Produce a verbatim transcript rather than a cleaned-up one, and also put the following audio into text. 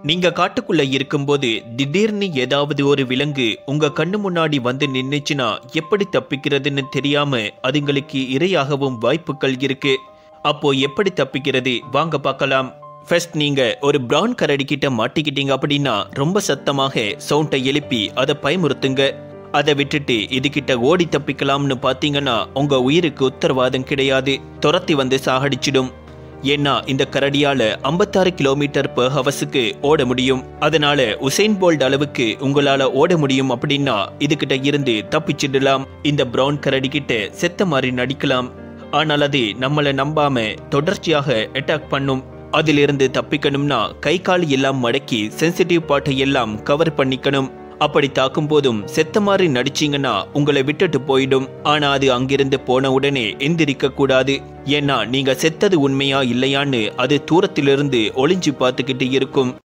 நீங்க காட்டுக்குள்ள இருக்கும்போது திடீர்னு ஏதாவது ஒரு விலங்கு உங்க கண்ணு முன்னாடி வந்து நின்னுச்சுன்னா எப்படி தப்பிக்கிறதுன்னு தெரியாம அதுங்களுக்கு இரையாகவும் வாய்ப்புகள் இருக்கு. அப்போ எப்படி தப்பிக்கிறது வாங்க பார்க்கலாம். ஃபர்ஸ்ட் நீங்க ஒரு பிரவுன் கரடி கிட்ட மாட்டிக்கிட்டீங்க அப்படின்னா ரொம்ப சத்தமாக சவுண்டை எழுப்பி அதை பயமுறுத்துங்க. அதை விட்டுட்டு இதுகிட்ட ஓடி தப்பிக்கலாம்னு பாத்தீங்கன்னா உங்க உயிருக்கு உத்தரவாதம் கிடையாது, துரத்தி வந்து சாகடிச்சிடும். ஏன்னா இந்த கரடியால ஐம்பத்தாறு கிலோமீட்டர் பெர் ஹவர்ஸுக்கு ஓட முடியும். அதனால உசைன் போல்ட் அளவுக்கு உங்களால ஓட முடியும் அப்படின்னா இதுகிட்ட இருந்து தப்பிச்சிடலாம். இந்த பிரவுன் கரடி கிட்ட செத்த மாதிரி நடிக்கலாம், ஆனால் அது நம்மளை நம்பாம தொடர்ச்சியாக அட்டாக் பண்ணும். அதிலிருந்து தப்பிக்கணும்னா கை கால் எல்லாம் மடக்கி சென்சிட்டிவ் பார்ட்டை எல்லாம் கவர் பண்ணிக்கணும். அப்படி தாக்கும் போதும் செத்த மாதிரி நடிச்சீங்கன்னா உங்களை விட்டுட்டு போயிடும். ஆனா அது அங்கிருந்து போன உடனே எந்திரிக்க கூடாது. ஏன்னா நீங்க செத்தது உண்மையா இல்லையான்னு அது தூரத்திலிருந்து ஒளிஞ்சு பார்த்துக்கிட்டு இருக்கும்.